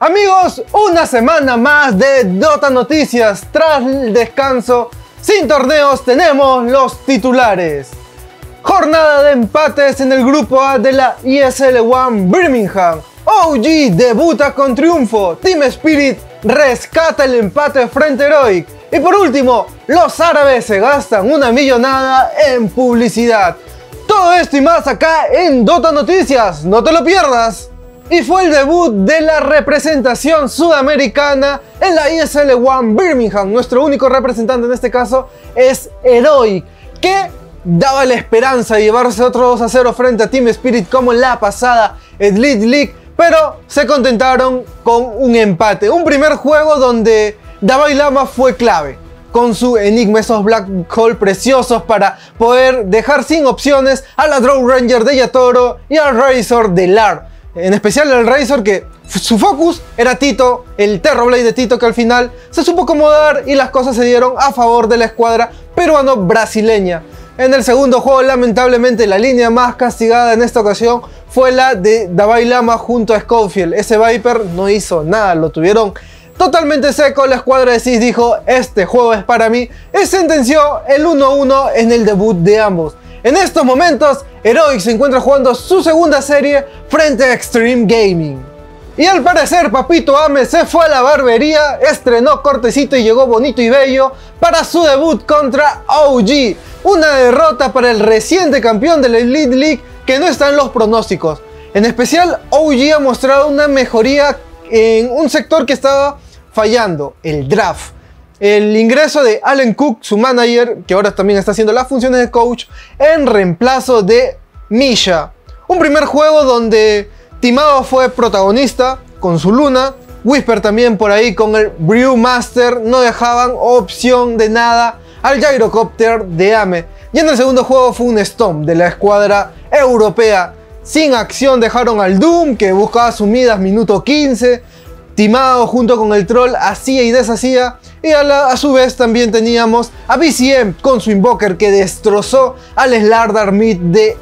Amigos, una semana más de Dota Noticias. Tras el descanso, sin torneos, tenemos los titulares. Jornada de empates en el grupo A de la ESL One Birmingham. OG debuta con triunfo. Team Spirit rescata el empate frente a Heroic. Y por último, los árabes se gastan una millonada en publicidad. Todo esto y más acá en Dota Noticias, no te lo pierdas. Y fue el debut de la representación sudamericana en la ESL One Birmingham. Nuestro único representante en este caso es Heroic, que daba la esperanza de llevarse otro 2-0 frente a Team Spirit como en la pasada Elite League, pero se contentaron con un empate. Un primer juego donde Dalai Lama fue clave, con su Enigma, esos Black Hole preciosos para poder dejar sin opciones a la Draw Ranger de Yatoro y al Razor de Lar. En especial el Razor, que su focus era Tito, el Terrorblade de Tito, que al final se supo acomodar y las cosas se dieron a favor de la escuadra peruano-brasileña. En el segundo juego, lamentablemente, la línea más castigada en esta ocasión fue la de Dalai Lama junto a Schofield. Ese Viper no hizo nada, lo tuvieron totalmente seco. La escuadra de Sis dijo: este juego es para mí, y sentenció el 1-1 en el debut de ambos. En estos momentos, Heroic se encuentra jugando su segunda serie frente a Extreme Gaming. Y al parecer, Papito Ame se fue a la barbería, estrenó cortecito y llegó bonito y bello para su debut contra OG. Una derrota para el reciente campeón de la Elite League que no está en los pronósticos. En especial, OG ha mostrado una mejoría en un sector que estaba fallando: el draft. El ingreso de Allen Cook, su manager, que ahora también está haciendo las funciones de coach, en reemplazo de Misha. Un primer juego donde Timao fue protagonista con su Luna, Whisper también por ahí con el Brewmaster, no dejaban opción de nada al Gyrocopter de Ame. Y en el segundo juego fue un Stomp de la escuadra europea. Sin acción dejaron al Doom, que buscaba sumidas minuto 15. Timao junto con el Troll hacía y deshacía, y a su vez también teníamos a BCM con su Invoker, que destrozó al Slardar Mid de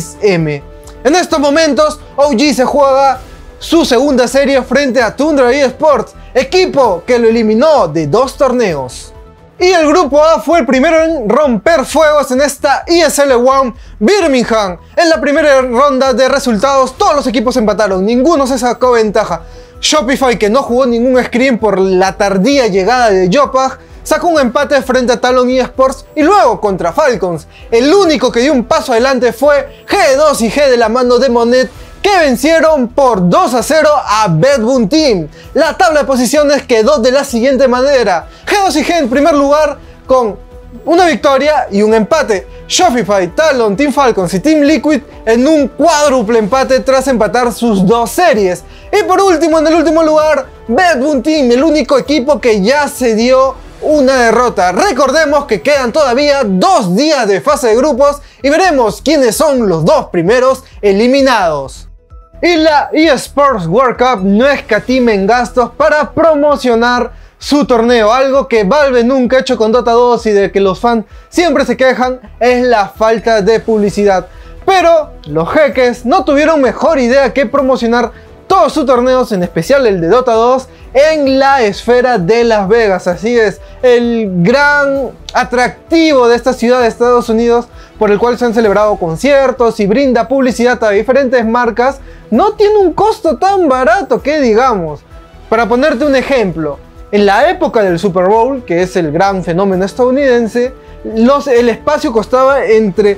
XM. En estos momentos, OG se juega su segunda serie frente a Tundra eSports, equipo que lo eliminó de 2 torneos. Y el grupo A fue el primero en romper fuegos en esta ESL One Birmingham. En la primera ronda de resultados, todos los equipos empataron, ninguno se sacó ventaja. Shopify, que no jugó ningún screen por la tardía llegada de Jopag, sacó un empate frente a Talon eSports, y luego contra Falcons. El único que dio un paso adelante fue G2 y G de la mano de Monet, que vencieron por 2-0 a Bedboon Team. La tabla de posiciones quedó de la siguiente manera: G2 y G en primer lugar con una victoria y un empate. Shopify, Talon, Team Falcons y Team Liquid en un cuádruple empate tras empatar sus 2 series. Y por último, en el último lugar, Bedboon Team, el único equipo que ya se dio una derrota. Recordemos que quedan todavía 2 días de fase de grupos y veremos quiénes son los 2 primeros eliminados. Y la eSports World Cup no escatima en gastos para promocionar su torneo. Algo que Valve nunca ha hecho con Dota 2 y de que los fans siempre se quejan es la falta de publicidad. Pero los jeques no tuvieron mejor idea que promocionar todos sus torneos, en especial el de Dota 2, en la esfera de Las Vegas. Así es, el gran atractivo de esta ciudad de Estados Unidos, por el cual se han celebrado conciertos y brinda publicidad a diferentes marcas, no tiene un costo tan barato que digamos. Para ponerte un ejemplo, en la época del Super Bowl, que es el gran fenómeno estadounidense, el espacio costaba entre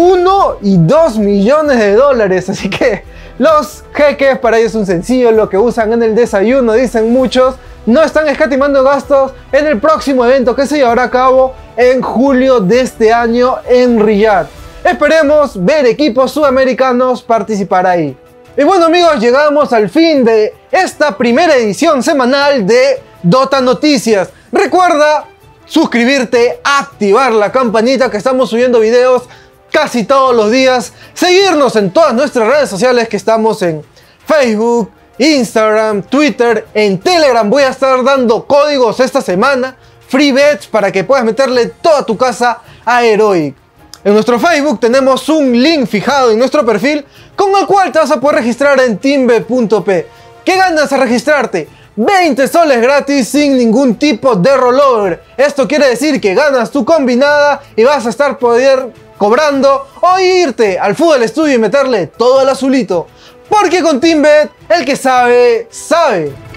1 y 2 millones de dólares, así que los jeques para ellos es un sencillo, lo que usan en el desayuno, dicen muchos. No están escatimando gastos en el próximo evento que se llevará a cabo en julio de este año en Riyadh. Esperemos ver equipos sudamericanos participar ahí. Y bueno amigos, llegamos al fin de esta primera edición semanal de Dota Noticias. Recuerda suscribirte, activar la campanita, que estamos subiendo videos casi todos los días. Seguirnos en todas nuestras redes sociales, que estamos en Facebook, Instagram, Twitter, en Telegram. Voy a estar dando códigos esta semana, free bets, para que puedas meterle toda tu casa a Heroic. En nuestro Facebook tenemos un link fijado en nuestro perfil con el cual te vas a poder registrar en teambet.p, ¿Qué ganas a registrarte? 20 soles gratis sin ningún tipo de rollover. Esto quiere decir que ganas tu combinada y vas a estar cobrando o irte al Fútbol Studio y meterle todo al azulito. Porque con TeamBet, el que sabe, sabe.